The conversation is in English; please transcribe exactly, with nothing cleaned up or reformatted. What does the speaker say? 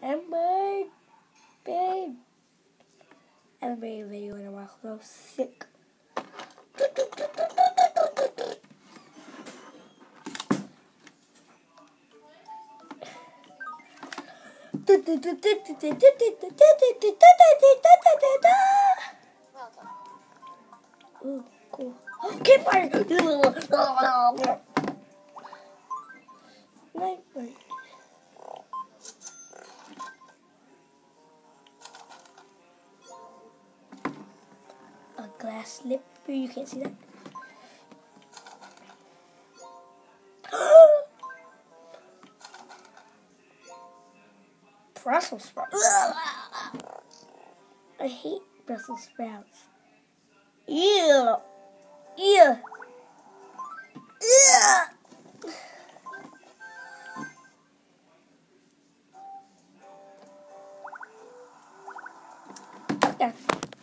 Amber, babe. I haven't made a video in a while, so I'm sick. Ooh, cool. Campfire! Night bird. A glass slipper, you can't see that. Brussels sprouts. I hate Brussels sprouts. Ew. Ew. Ew. Yeah.